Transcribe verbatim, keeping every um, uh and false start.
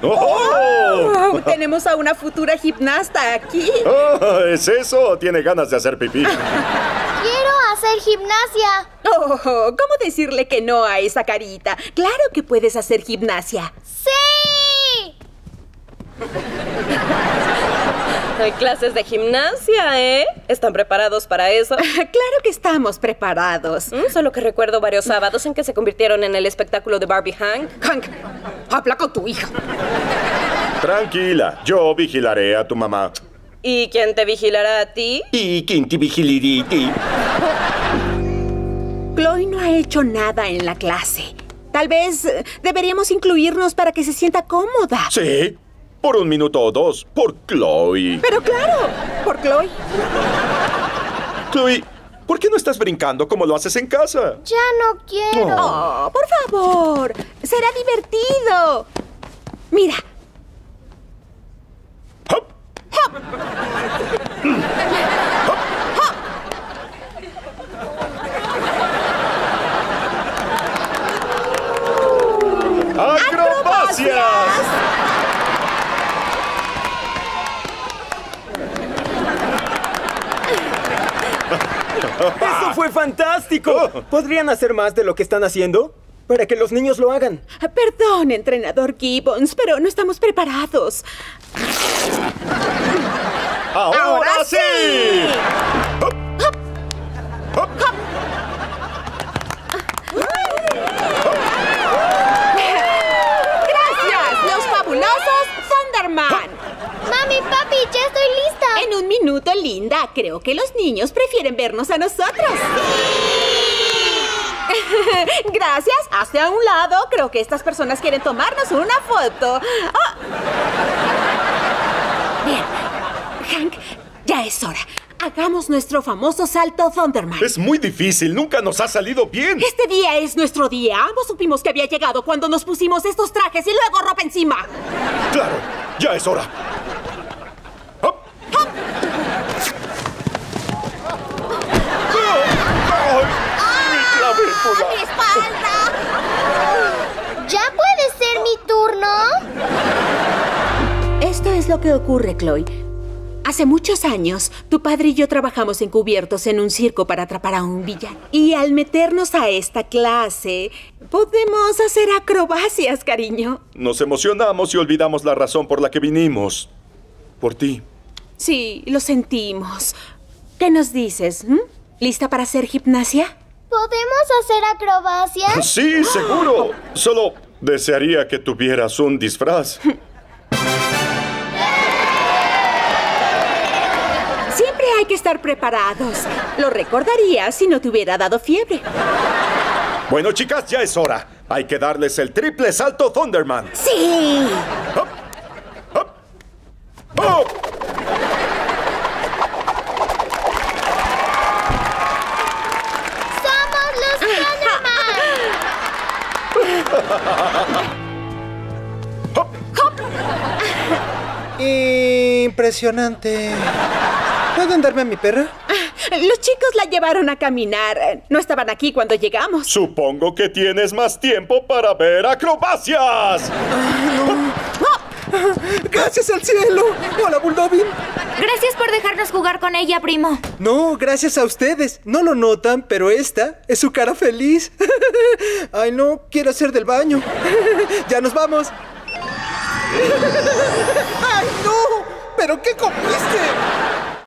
¡Oh! Oh, tenemos a una futura gimnasta aquí. Oh, ¿es eso? ¿Tiene ganas de hacer pipí? ¡Quiero hacer gimnasia! Oh, ¿cómo decirle que no a esa carita? ¡Claro que puedes hacer gimnasia! ¡Sí! Hay clases de gimnasia, ¿eh? ¿Están preparados para eso? Claro que estamos preparados. Mm, solo que recuerdo varios sábados en que se convirtieron en el espectáculo de Barbie Hank. Hank, habla con tu hija. Tranquila, yo vigilaré a tu mamá. ¿Y quién te vigilará a ti? ¿Y quién te vigilará a ti? Chloe no ha hecho nada en la clase. Tal vez eh, deberíamos incluirnos para que se sienta cómoda. Sí, por un minuto o dos, por Chloe. Pero claro, por Chloe. Chloe, ¿por qué no estás brincando como lo haces en casa? Ya no quiero. Oh, por favor, será divertido. Mira. ¡Hop! ¡Hop! ¡Hop! ¡Acrobacias! ¡Eso fue fantástico! ¿Podrían hacer más de lo que están haciendo? Para que los niños lo hagan. Perdón, entrenador Gibbons, pero no estamos preparados. ¡Ahora, ¡Ahora sí! sí! ¡Hop! ¡Hop! ¡Hop! ¡Gracias, los fabulosos Thunderman! Mami, papi, ya estoy lista. En un minuto, Linda. Creo que los niños prefieren vernos a nosotros. Gracias. Hacia un lado. Creo que estas personas quieren tomarnos una foto. Oh. Bien. Hank, ya es hora. Hagamos nuestro famoso salto Thunderman. Es muy difícil. Nunca nos ha salido bien. Este día es nuestro día. Ambos supimos que había llegado cuando nos pusimos estos trajes y luego ropa encima. Claro. Ya es hora. ¡Hop! ¡Hop! ¡Ay, mi clavícula! ¡Mi espalda! ¿Ya puede ser mi turno? Esto es lo que ocurre, Chloe. Hace muchos años, tu padre y yo trabajamos encubiertos en un circo para atrapar a un villano. Y al meternos a esta clase, podemos hacer acrobacias, cariño. Nos emocionamos y olvidamos la razón por la que vinimos. Por ti. Sí, lo sentimos. ¿Qué nos dices? ¿Mm? ¿Lista para hacer gimnasia? ¿Podemos hacer acrobacias? Sí, seguro. Solo desearía que tuvieras un disfraz. Siempre hay que estar preparados. Lo recordaría si no te hubiera dado fiebre. Bueno, chicas, ya es hora. Hay que darles el triple salto Thunderman. ¡Sí! ¡Hop! ¡Hop! ¡Hop! ¡Somos los Thunderman! ¡Hop! Impresionante. ¿Pueden darme a mi perra? Los chicos la llevaron a caminar. No estaban aquí cuando llegamos. Supongo que tienes más tiempo para ver acrobacias. ¡Gracias al cielo! ¡Hola, Bulldogin! Gracias por dejarnos jugar con ella, primo. No, gracias a ustedes. No lo notan, pero esta es su cara feliz. Ay, no, quiero hacer del baño. ¡Ya nos vamos! ¡Ay, no! ¿Pero qué comiste?